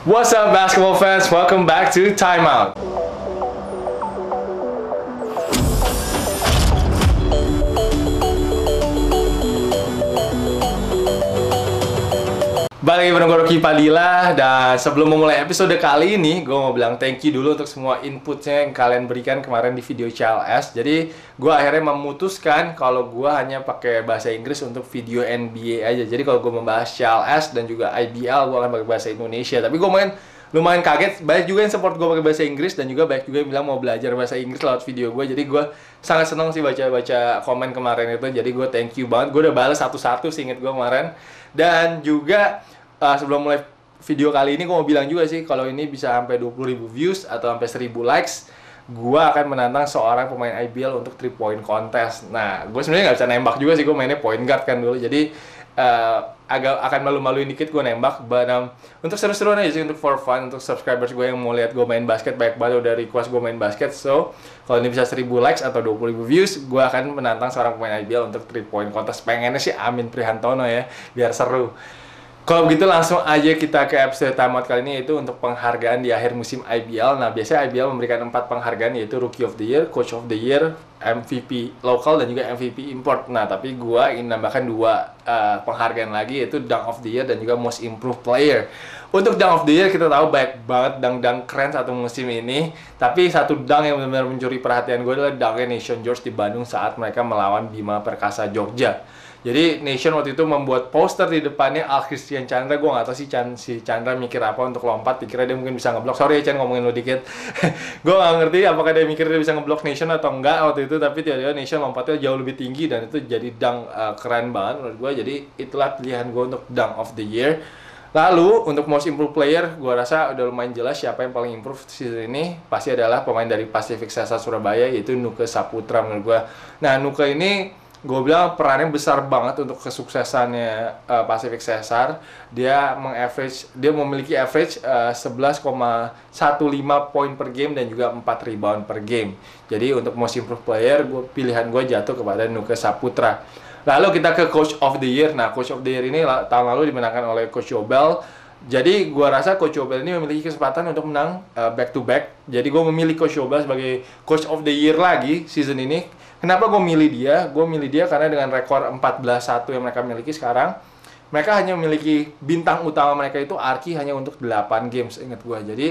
What's up, basketball fans? Welcome back to Timeout. Balik lagi bareng gue Rocky Padilla. Dan sebelum memulai episode kali ini, gue mau bilang thank you dulu untuk semua inputnya yang kalian berikan kemarin di video CLS. Jadi gue akhirnya memutuskan kalau gue hanya pakai bahasa Inggris untuk video NBA aja. Jadi kalau gue membahas CLS dan juga IBL, gue akan pakai bahasa Indonesia. Tapi gue lumayan kaget, banyak juga yang support gue pakai bahasa Inggris, dan juga banyak juga yang bilang mau belajar bahasa Inggris lewat video gue. Jadi gue sangat senang sih baca komen kemarin itu. Jadi gue thank you banget. Gue udah balas satu-satu seinget gue kemarin. Dan juga sebelum mulai video kali ini, gue mau bilang juga sih, kalau ini bisa sampai 20.000 views atau sampai 1.000 likes, gue akan menantang seorang pemain IBL untuk 3 point contest. Nah, gue sebenarnya nggak bisa nembak juga sih, gue mainnya point guard kan dulu, jadi agak akan malu-maluin dikit gue nembak. But untuk seru-seruan aja sih, untuk for fun, untuk subscribers gue yang mau lihat gue main basket, banyak banget udah request gue main basket. So, kalau ini bisa 1.000 likes atau 20.000 views, gue akan menantang seorang pemain IBL untuk 3 point contest. Pengennya sih Amin Prihantono ya, biar seru. Kalau begitu langsung aja kita ke episode tamat kali ini, yaitu untuk penghargaan di akhir musim IBL. Nah, biasanya IBL memberikan 4 penghargaan, yaitu Rookie of the Year, Coach of the Year, MVP lokal, dan juga MVP import. Nah, tapi gua ingin nambahkan 2 penghargaan lagi, yaitu Dunk of the Year dan juga Most Improved Player. Untuk Dunk of the Year, kita tahu banyak banget dunk-dunk keren satu musim ini. Tapi satu dunk yang benar-benar mencuri perhatian gue adalah dunknya Nation George di Bandung saat mereka melawan Bima Perkasa Jogja. Jadi Nation waktu itu membuat poster di depannya Al Christian Chandra. Gue nggak tahu sih si Chandra mikir apa untuk lompat. Dikira dia mungkin bisa ngeblok. Sorry ya Chan, ngomongin lo dikit. Gue nggak ngerti apakah dia mikir dia bisa ngeblok Nation atau enggak waktu itu. Tapi tiba-tiba Nation lompatnya jauh lebih tinggi, dan itu jadi dunk keren banget menurut gue. Jadi itulah pilihan gue untuk Dunk of the Year. Lalu untuk Most Improved Player, gue rasa udah lumayan jelas siapa yang paling improve season ini. Pasti adalah pemain dari Pacific Cesar Surabaya, yaitu Nuke Saputra menurut gue. Nah, Nuke ini gue bilang perannya besar banget untuk kesuksesannya Pacific Cesar. Dia memiliki average 11,15 poin per game dan juga 4 rebound per game. Jadi untuk Most Improved Player, pilihan gue jatuh kepada Nuke Saputra. Lalu kita ke Coach of the Year. Nah, Coach of the Year ini tahun lalu dimenangkan oleh Coach Yobel. Jadi gue rasa Coach Yobel ini memiliki kesempatan untuk menang back to back. Jadi gue memilih Coach Yobel sebagai Coach of the Year lagi season ini. Kenapa gue milih dia? Gue milih dia karena dengan rekor 14-1 yang mereka miliki sekarang, mereka hanya memiliki bintang utama mereka itu Arki hanya untuk 8 games, ingat gue. Jadi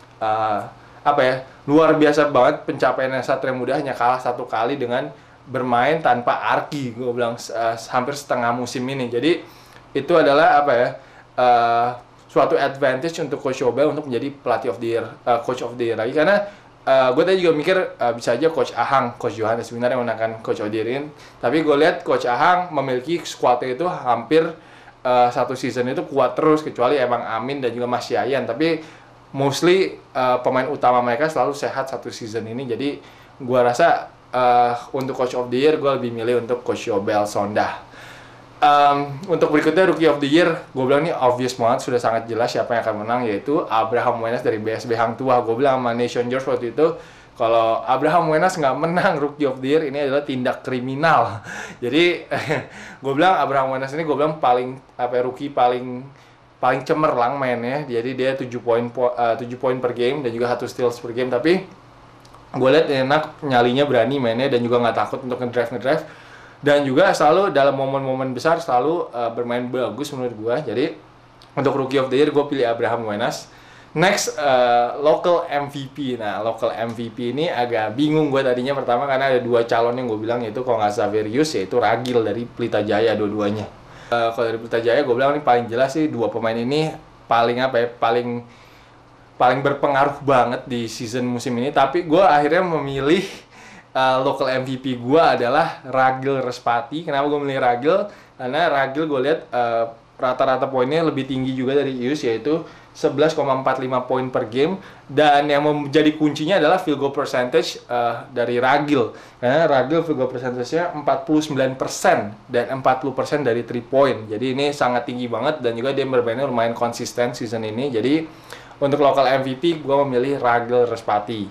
luar biasa banget pencapaian Satria Muda, hanya kalah 1 kali dengan bermain tanpa Arki. Gue bilang hampir setengah musim ini. Jadi itu adalah suatu advantage untuk Coach Yobel untuk menjadi pelatih of the year, Coach of the Year lagi. Karena gue tadi juga mikir bisa aja Coach Ahang, Coach Johannes sebenarnya menangkan Coach of the Year. Tapi gue lihat Coach Ahang memiliki squadnya itu hampir satu season itu kuat terus, kecuali emang Amin dan juga Mas Yayan. Tapi mostly pemain utama mereka selalu sehat satu season ini. Jadi gue rasa untuk Coach of the Year gue lebih milih untuk Coach Yobel Sondah. Untuk berikutnya Rookie of the Year, gue bilang ini obvious banget, sudah sangat jelas siapa yang akan menang, yaitu Abraham Wenas dari BSB Hang Tuah. Gue bilang sama Nation George waktu itu, kalau Abraham Wenas nggak menang Rookie of the Year, ini adalah tindak kriminal. Jadi gue bilang Abraham Wenas ini, gue bilang rookie paling cemerlang mainnya. Jadi dia 7 poin per game dan juga 1 steals per game. Tapi gue lihat enak, nyalinya berani mainnya dan juga nggak takut untuk ngedrive. Dan juga selalu dalam momen-momen besar selalu bermain bagus menurut gue. Jadi untuk Rookie of the Year gue pilih Abraham Wenas. Next, local MVP. Nah, local MVP ini agak bingung gue tadinya pertama karena ada 2 calon yang gue bilang, yaitu kalau nggak Xaverius, yaitu Ragil dari Pelita Jaya dua-duanya. Kalau dari Pelita Jaya gue bilang ini paling jelas sih 2 pemain ini paling berpengaruh banget di season musim ini. Tapi gue akhirnya memilih local MVP gue adalah Ragil Respati. Kenapa gue milih Ragil? Karena Ragil gue lihat rata-rata poinnya lebih tinggi juga dari Ius, yaitu 11,45 poin per game. Dan yang menjadi kuncinya adalah field goal percentage dari Ragil. Karena Ragil field goal percentage-nya 49% dan 40% dari 3 point. Jadi ini sangat tinggi banget, dan juga dia bermainnya lumayan konsisten season ini. Jadi untuk local MVP gue memilih Ragil Respati.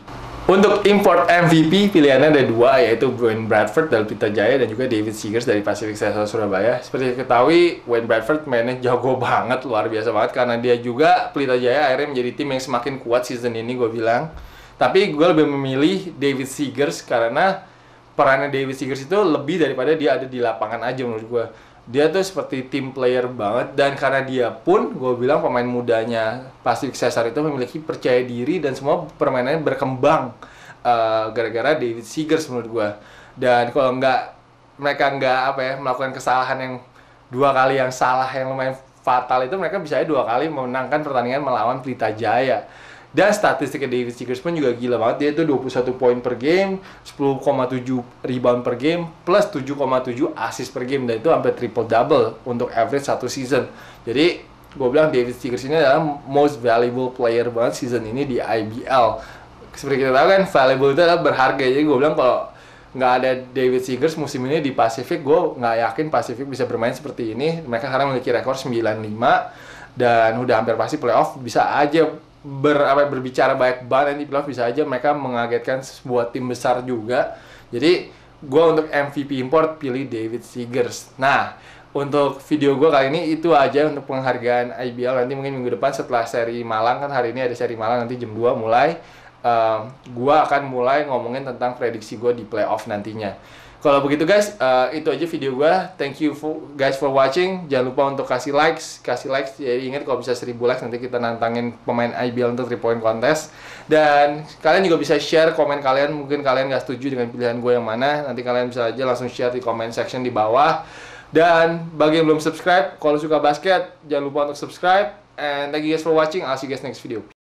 Untuk import MVP pilihannya ada dua, yaitu Wayne Bradford dari Pelita Jaya dan juga David Seegers dari Pacific Celtic Surabaya. Seperti diketahui, Wayne Bradford mainnya jago banget, luar biasa banget, karena dia juga Pelita Jaya akhirnya menjadi tim yang semakin kuat season ini, gue bilang. Tapi gue lebih memilih David Seegers karena perannya David Seegers itu lebih daripada dia ada di lapangan aja menurut gue. Dia tuh seperti team player banget, dan karena dia pun gue bilang pemain mudanya Pacific Cesar itu memiliki percaya diri dan semua permainannya berkembang gara-gara David Seegers menurut gue. Dan kalau mereka melakukan kesalahan yang dua kali yang salah yang lumayan fatal itu, mereka bisa aja dua kali memenangkan pertandingan melawan Pelita Jaya. Dan statistiknya David Seegers pun juga gila banget. Dia itu 21 poin per game, 10,7 rebound per game, plus 7,7 assist per game. Dan itu hampir triple-double untuk average satu season. Jadi, gue bilang David Seegers ini adalah most valuable player banget season ini di IBL. Seperti kita tahu kan, valuable itu adalah berharga. Jadi gue bilang kalau nggak ada David Seegers musim ini di Pacific, gue nggak yakin Pacific bisa bermain seperti ini. Mereka sekarang memiliki rekor 9-5. Dan udah hampir pasti playoff, bisa aja berbicara banyak banget di playoff, bisa aja mereka mengagetkan sebuah tim besar juga. Jadi gue untuk MVP import pilih David Seegers. Nah, untuk video gue kali ini itu aja untuk penghargaan IBL. Nanti mungkin minggu depan setelah seri Malang, kan hari ini ada seri Malang, nanti jam 2 mulai gue akan mulai ngomongin tentang prediksi gue di playoff nantinya. Kalau begitu guys, itu aja video gue. Thank you guys for watching. Jangan lupa untuk kasih likes. Jadi ingat kalau bisa 1000 likes nanti kita nantangin pemain IBL untuk 3 point contest. Dan kalian juga bisa share komen kalian. Mungkin kalian nggak setuju dengan pilihan gue yang mana. Nanti kalian bisa aja langsung share di comment section di bawah. Dan bagi yang belum subscribe, kalau suka basket jangan lupa untuk subscribe. And thank you guys for watching. I'll see you guys next video.